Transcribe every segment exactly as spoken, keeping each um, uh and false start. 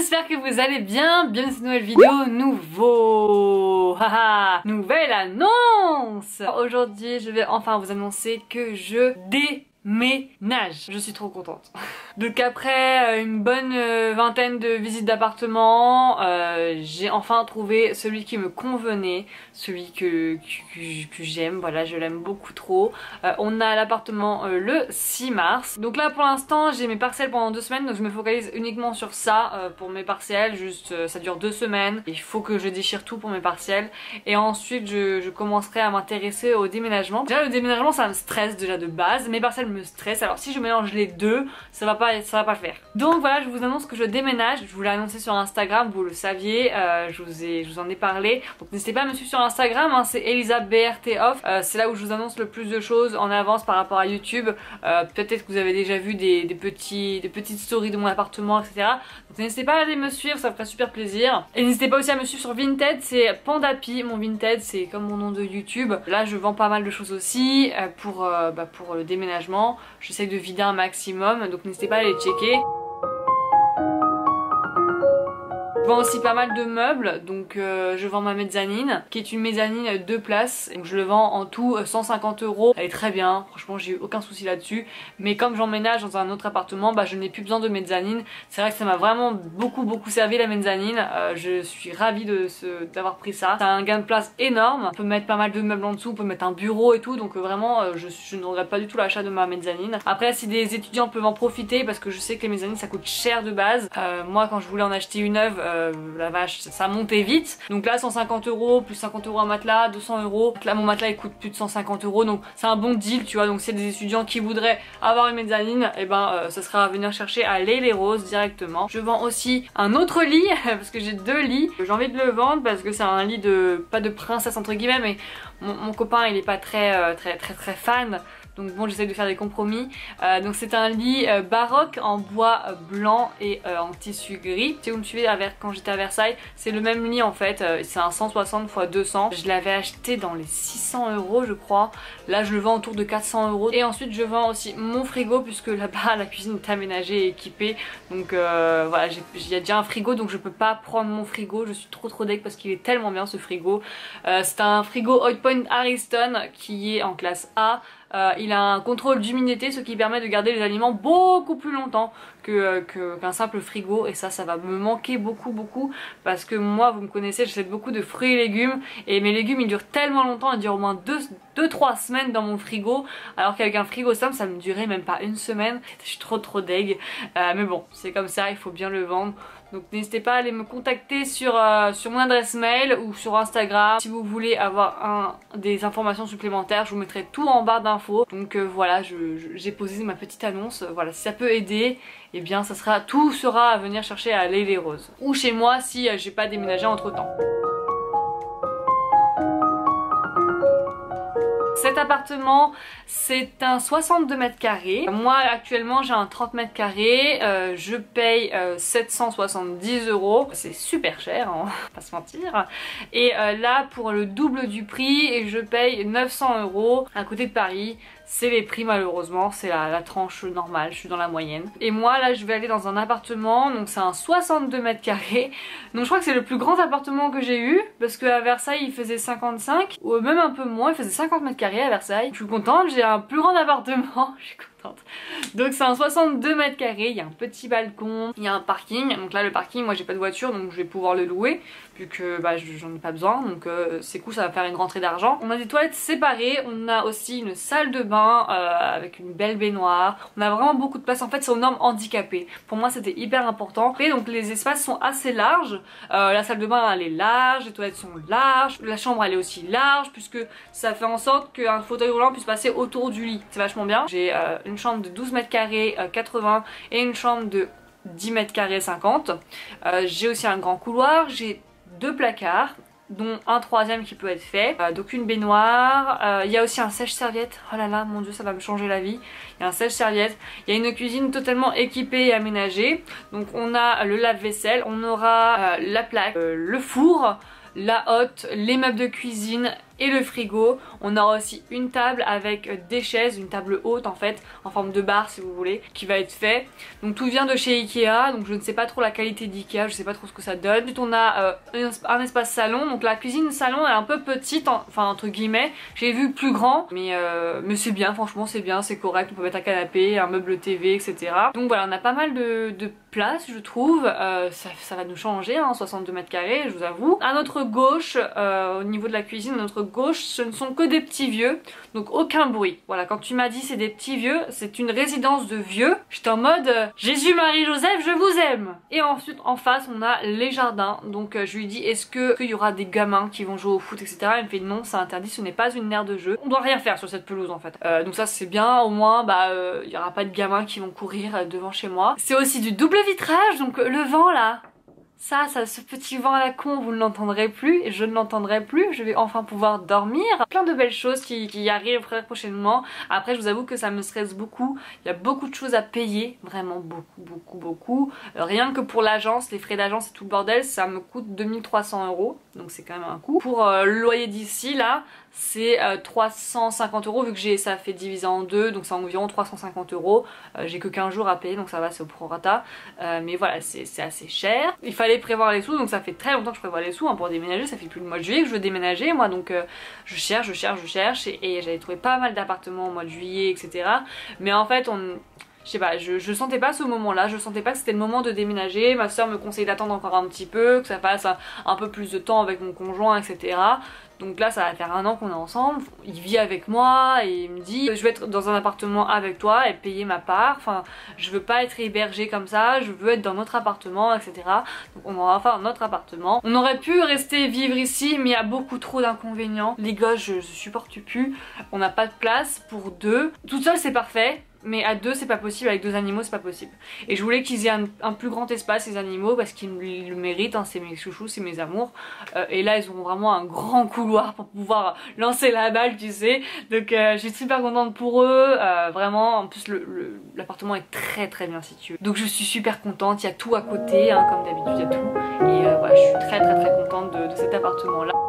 j'espère que vous allez bien. Bienvenue dans cette nouvelle vidéo. Nouveau haha, nouvelle annonce. Aujourd'hui je vais enfin vous annoncer que je déménage. Je suis trop contente. Donc après une bonne vingtaine de visites d'appartements, euh, j'ai enfin trouvé celui qui me convenait, celui que, que, que j'aime, voilà, je l'aime beaucoup trop. Euh, on a l'appartement euh, le six mars. Donc là pour l'instant j'ai mes parcelles pendant deux semaines, donc je me focalise uniquement sur ça euh, pour mes partiels, juste euh, ça dure deux semaines. Il faut que je déchire tout pour mes partiels et ensuite je, je commencerai à m'intéresser au déménagement. Déjà le déménagement ça me stresse déjà de base, mes partiels me stressent, alors si je mélange les deux ça va pas ça va pas le faire. Donc voilà, je vous annonce que je déménage. Je vous l'ai annoncé sur Instagram, vous le saviez, euh, je, vous ai, je vous en ai parlé. Donc n'hésitez pas à me suivre sur Instagram, hein, c'est Elisa B R T Off. Euh, c'est là où je vous annonce le plus de choses en avance par rapport à YouTube. Euh, Peut-être que vous avez déjà vu des, des, petits, des petites stories de mon appartement, et cetera. Donc n'hésitez pas à aller me suivre, ça me ferait super plaisir. Et n'hésitez pas aussi à me suivre sur Vinted, c'est Pandapi, mon Vinted, c'est comme mon nom de YouTube. Là je vends pas mal de choses aussi euh, pour, euh, bah, pour le déménagement. J'essaie de vider un maximum, donc n'hésitez pas à aller checker. Je vends aussi pas mal de meubles, donc euh, je vends ma mezzanine, qui est une mezzanine deux places, donc je le vends en tout cent cinquante euros. Elle est très bien, franchement j'ai eu aucun souci là-dessus, mais comme j'emménage dans un autre appartement, bah je n'ai plus besoin de mezzanine. C'est vrai que ça m'a vraiment beaucoup beaucoup servi la mezzanine, euh, je suis ravie de ce, d'avoir pris ça. C'est un gain de place énorme, on peut mettre pas mal de meubles en dessous, on peut mettre un bureau et tout, donc euh, vraiment euh, je, je ne regrette pas du tout l'achat de ma mezzanine. Après si des étudiants peuvent en profiter, parce que je sais que les mezzanines ça coûte cher de base, euh, moi quand je voulais en acheter une neuve, euh, Euh, la vache ça montait vite, donc là cent cinquante euros plus cinquante euros un matelas, deux cents euros. Là mon matelas il coûte plus de cent cinquante euros, donc c'est un bon deal tu vois. Donc s'il y a des étudiants qui voudraient avoir une mezzanine, et eh ben euh, ce sera à venir chercher à Les Les Roses directement. Je vends aussi un autre lit parce que j'ai deux lits, j'ai envie de le vendre parce que c'est un lit de, pas de princesse entre guillemets, mais mon, mon copain il est pas très euh, très très très fan. Donc bon, j'essaie de faire des compromis. Euh, donc c'est un lit euh, baroque en bois euh, blanc et euh, en tissu gris. Si vous me suivez à Ver quand j'étais à Versailles, c'est le même lit en fait. Euh, c'est un cent soixante par deux cents. Je l'avais acheté dans les six cents euros je crois. Là je le vends autour de quatre cents euros. Et ensuite je vends aussi mon frigo puisque là-bas la cuisine est aménagée et équipée. Donc euh, voilà, il y a déjà un frigo donc je peux pas prendre mon frigo. Je suis trop trop deg parce qu'il est tellement bien ce frigo. Euh, c'est un frigo Hotpoint Ariston qui est en classe A. Euh, il a un contrôle d'humidité, ce qui permet de garder les aliments beaucoup plus longtemps que, que, qu'un simple frigo, et ça ça va me manquer beaucoup beaucoup parce que moi vous me connaissez, j'achète beaucoup de fruits et légumes et mes légumes ils durent tellement longtemps, ils durent au moins deux trois semaines dans mon frigo, alors qu'avec un frigo simple ça me durait même pas une semaine. Je suis trop trop deg, euh, mais bon c'est comme ça, il faut bien le vendre. Donc n'hésitez pas à aller me contacter sur, euh, sur mon adresse mail ou sur Instagram. Si vous voulez avoir un, des informations supplémentaires, je vous mettrai tout en barre d'infos. Donc euh, voilà, j'ai posé ma petite annonce. Voilà, si ça peut aider, eh bien ça sera, tout sera à venir chercher à Les Les Roses. Ou chez moi si euh, j'ai pas déménagé entre temps. Cet appartement c'est un soixante-deux mètres carrés. Moi actuellement j'ai un trente mètres carrés, euh, je paye euh, sept cent soixante-dix euros. C'est super cher, hein, on va pas se mentir. Et euh, là pour le double du prix je paye neuf cents euros à côté de Paris. C'est les prix malheureusement, c'est la, la tranche normale, je suis dans la moyenne. Et moi là je vais aller dans un appartement, donc c'est un soixante-deux mètres carrés. Donc je crois que c'est le plus grand appartement que j'ai eu, parce qu'à Versailles il faisait cinquante-cinq, ou même un peu moins, il faisait cinquante mètres carrés à Versailles. Je suis contente, j'ai un plus grand appartement, je suis contente. Donc c'est un soixante-deux mètres carrés, il y a un petit balcon, il y a un parking. Donc là le parking, moi j'ai pas de voiture donc je vais pouvoir le louer, vu que bah, j'en ai pas besoin, donc euh, c'est cool, ça va faire une rentrée d'argent. On a des toilettes séparées, on a aussi une salle de bain euh, avec une belle baignoire. On a vraiment beaucoup de place, en fait c'est aux normes handicapées. Pour moi c'était hyper important. Et donc les espaces sont assez larges, euh, la salle de bain elle est large, les toilettes sont larges, la chambre elle est aussi large, puisque ça fait en sorte qu'un fauteuil roulant puisse passer autour du lit. C'est vachement bien. J'ai euh, une chambre de douze mètres carrés euh, quatre-vingts et une chambre de dix mètres carrés cinquante. Euh, j'ai aussi un grand couloir, j'ai deux placards dont un troisième qui peut être fait, euh, donc une baignoire, il euh, y a aussi un sèche-serviette. Oh là là mon dieu, ça va me changer la vie. Il y a un sèche-serviette, il y a une cuisine totalement équipée et aménagée. Donc on a le lave-vaisselle, on aura euh, la plaque, euh, le four, la hotte, les meubles de cuisine et le frigo. On aura aussi une table avec des chaises, une table haute en fait, en forme de bar si vous voulez, qui va être fait. Donc tout vient de chez Ikea, donc je ne sais pas trop la qualité d'Ikea, je sais pas trop ce que ça donne. Ensuite on a euh, un, un espace salon, donc la cuisine salon est un peu petite, en, enfin entre guillemets. J'ai vu plus grand, mais, euh, mais c'est bien, franchement c'est bien, c'est correct. On peut mettre un canapé, un meuble T V, et cetera. Donc voilà, on a pas mal de, de place je trouve, euh, ça, ça va nous changer, hein, soixante-deux mètres carrés je vous avoue. À notre gauche, euh, au niveau de la cuisine, à notre gauche, ce ne sont que des petits vieux, donc aucun bruit. Voilà, quand tu m'as dit c'est des petits vieux, c'est une résidence de vieux, j'étais en mode euh, Jésus, Marie, Joseph, je vous aime. Et ensuite en face on a les jardins, donc euh, je lui dis est-ce que qu'il y aura des gamins qui vont jouer au foot, etc. Elle me fait non, c'est interdit, ce n'est pas une aire de jeu, on doit rien faire sur cette pelouse en fait. Euh, donc ça c'est bien, au moins bah il euh, y aura pas de gamins qui vont courir euh, devant chez moi. C'est aussi du double vitrage, donc le vent là, ça, ça, ce petit vent à la con, vous ne l'entendrez plus et je ne l'entendrai plus. Je vais enfin pouvoir dormir. Plein de belles choses qui, qui arrivent très prochainement. Après, je vous avoue que ça me stresse beaucoup. Il y a beaucoup de choses à payer, vraiment beaucoup, beaucoup, beaucoup. Euh, rien que pour l'agence, les frais d'agence et tout le bordel, ça me coûte deux mille trois cents euros. Donc c'est quand même un coût. Pour euh, le loyer d'ici, là, c'est euh, trois cent cinquante euros vu que j'ai ça fait divisé en deux, donc c'est environ trois cent cinquante euros. Euh, j'ai que quinze jours à payer, donc ça va, c'est au prorata. Euh, mais voilà, c'est assez cher. Il fallait prévoir les sous, donc ça fait très longtemps que je prévois les sous hein, pour déménager. Ça fait plus le mois de juillet que je veux déménager moi, donc euh, je cherche, je cherche, je cherche et, et j'avais trouvé pas mal d'appartements au mois de juillet, et cetera. Mais en fait, on... je sais pas, je, je sentais pas ce moment là, je sentais pas que c'était le moment de déménager. Ma soeur me conseille d'attendre encore un petit peu, que ça passe un, un peu plus de temps avec mon conjoint, et cetera. Donc là ça va faire un an qu'on est ensemble, il vit avec moi et il me dit je veux être dans un appartement avec toi et payer ma part, enfin je veux pas être hébergée comme ça, je veux être dans notre appartement, et cetera. Donc on aura enfin notre appartement. On aurait pu rester vivre ici mais il y a beaucoup trop d'inconvénients. Les gosses je, je supporte plus, on n'a pas de place pour deux. Toute seule c'est parfait, mais à deux c'est pas possible, avec deux animaux c'est pas possible. Et je voulais qu'ils aient un, un plus grand espace ces animaux parce qu'ils le méritent, hein, c'est mes chouchous, c'est mes amours. Euh, et là ils auront vraiment un grand couloir pour pouvoir lancer la balle tu sais. Donc euh, je suis super contente pour eux, euh, vraiment en plus l'appartement est très très bien situé. Donc je suis super contente, il y a tout à côté hein, comme d'habitude il y a tout. Et euh, voilà, je suis très très très contente de, de cet appartement là.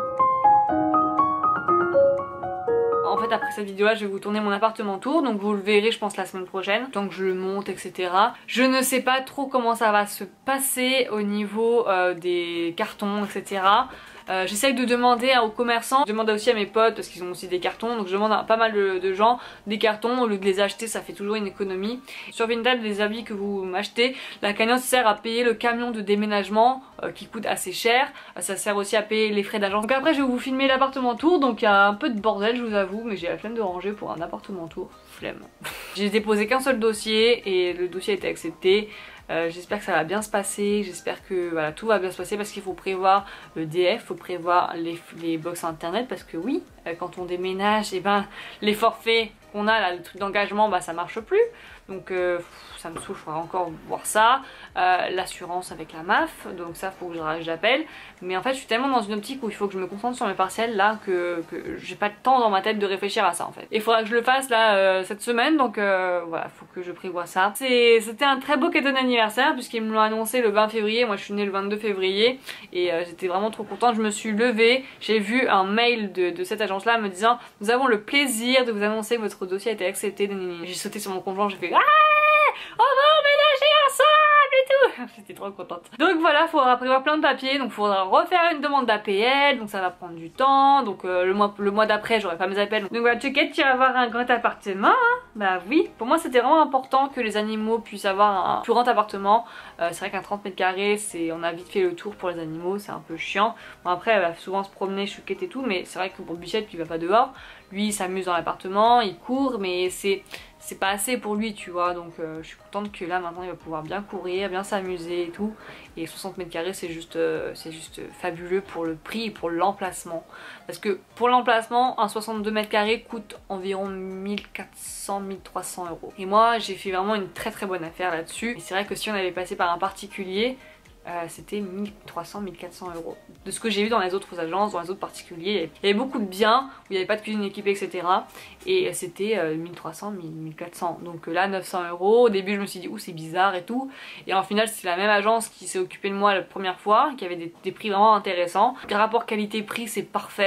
En fait après cette vidéo là je vais vous tourner mon appartement tour, donc vous le verrez je pense la semaine prochaine, tant que je le monte, et cetera. Je ne sais pas trop comment ça va se passer au niveau euh, des cartons, et cetera. Euh, J'essaye de demander hein, aux commerçants, je demande aussi à mes potes parce qu'ils ont aussi des cartons, donc je demande à pas mal de, de gens des cartons au lieu de les acheter, ça fait toujours une économie. Sur Vinted, les habits que vous m'achetez, la cagnotte sert à payer le camion de déménagement euh, qui coûte assez cher, euh, ça sert aussi à payer les frais d'agence. Donc après je vais vous filmer l'appartement tour, donc il y a un peu de bordel je vous avoue, mais j'ai la flemme de ranger pour un appartement tour, flemme. J'ai déposé qu'un seul dossier et le dossier a été accepté. Euh, j'espère que ça va bien se passer, j'espère que voilà, tout va bien se passer parce qu'il faut prévoir le D F, il faut prévoir les, les box internet parce que oui, euh, quand on déménage, et ben les forfaits qu'on a là, le truc d'engagement, bah ça marche plus. Donc euh, ça me saoule, il faudra encore voir ça. Euh, L'assurance avec la M A F, donc ça faut que j'appelle. Mais en fait je suis tellement dans une optique où il faut que je me concentre sur mes partiels là que, que j'ai pas de temps dans ma tête de réfléchir à ça en fait. Et il faudra que je le fasse là euh, cette semaine, donc euh, voilà, faut que je prévoie ça. C'était un très beau cadeau d'anniversaire puisqu'ils me l'ont annoncé le vingt février, moi je suis née le vingt-deux février et euh, j'étais vraiment trop contente. Je me suis levée, j'ai vu un mail de, de cette agence là me disant nous avons le plaisir de vous annoncer que votre dossier a été accepté. J'ai sauté sur mon conjoint, j'ai fait ah on va emménager ensemble et tout. J'étais trop contente. Donc voilà, il faudra prévoir plein de papiers, donc il faudra refaire une demande d'A P L, donc ça va prendre du temps. Donc euh, le mois, le mois d'après j'aurai pas mes appels. Donc voilà, t'inquiète, tu vas avoir un grand appartement, hein. Bah oui, pour moi c'était vraiment important que les animaux puissent avoir un plus grand appartement. Euh, c'est vrai qu'un trente mètres carrés, c'est, on a vite fait le tour pour les animaux, c'est un peu chiant. Bon après elle va souvent se promener, chouquette et tout, mais c'est vrai que pour Bichette, il va pas dehors. Lui il s'amuse dans l'appartement, il court, mais c'est c'est pas assez pour lui tu vois, donc euh, je suis contente que là maintenant il va pouvoir bien courir, bien s'amuser et tout. Et soixante mètres carrés c'est juste, euh, c'est juste fabuleux pour le prix et pour l'emplacement, parce que pour l'emplacement un soixante-deux mètres carrés coûte environ mille quatre cents à mille trois cents euros. Et moi j'ai fait vraiment une très très bonne affaire là dessus. Et c'est vrai que si on avait passé par un particulier, Euh, c'était mille trois cents à mille quatre cents euros. De ce que j'ai vu dans les autres agences, dans les autres particuliers, il y avait beaucoup de biens où il n'y avait pas de cuisine équipée, et cetera. Et c'était euh, mille trois cents, mille quatre cents. Donc euh, là, neuf cents euros. Au début, je me suis dit, ouh, c'est bizarre et tout. Et en final, c'est la même agence qui s'est occupée de moi la première fois, qui avait des, des prix vraiment intéressants. Le rapport qualité-prix, c'est parfait.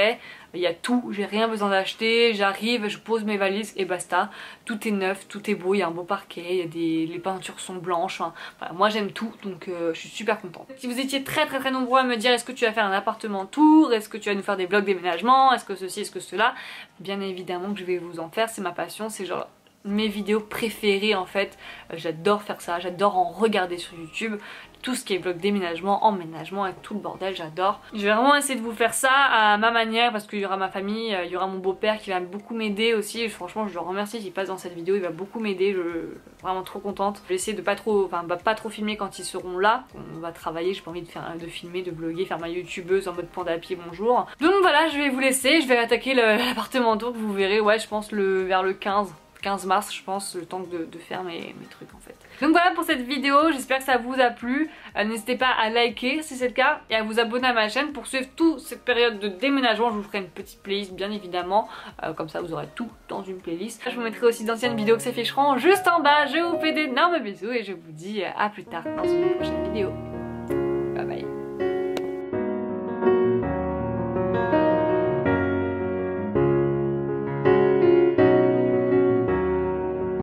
il y a tout, j'ai rien besoin d'acheter, j'arrive, je pose mes valises et basta. Tout est neuf, tout est beau, il y a un beau parquet, il y a des... les peintures sont blanches, enfin, voilà, moi j'aime tout donc euh, je suis super contente. Si vous étiez très très très nombreux à me dire est-ce que tu vas faire un appartement tour, est-ce que tu vas nous faire des vlogs déménagement, est-ce que ceci, est-ce que cela, bien évidemment que je vais vous en faire, c'est ma passion, c'est genre mes vidéos préférées en fait, j'adore faire ça, j'adore en regarder sur YouTube, tout ce qui est vlog déménagement, emménagement avec tout le bordel, j'adore. Je vais vraiment essayer de vous faire ça à ma manière parce qu'il y aura ma famille, il y aura mon beau-père qui va beaucoup m'aider aussi, et franchement je le remercie qu'il passe dans cette vidéo, il va beaucoup m'aider, je suis vraiment trop contente. Je vais essayer de pas trop, enfin bah, pas trop filmer quand ils seront là, on va travailler, j'ai pas envie de, faire, de filmer, de vlogger, faire ma youtubeuse en mode panda à pied bonjour. Donc voilà, je vais vous laisser, je vais attaquer l'appartement tour que vous verrez, ouais je pense le, vers le quinze mars je pense, le temps de, de faire mes, mes trucs en fait. Donc voilà pour cette vidéo, j'espère que ça vous a plu, euh, n'hésitez pas à liker si c'est le cas et à vous abonner à ma chaîne pour suivre toute cette période de déménagement. Je vous ferai une petite playlist bien évidemment, euh, comme ça vous aurez tout dans une playlist. Je vous mettrai aussi d'anciennes vidéos qui s'afficheront juste en bas. Je vous fais d'énormes bisous et je vous dis à plus tard dans une prochaine vidéo. Bye bye.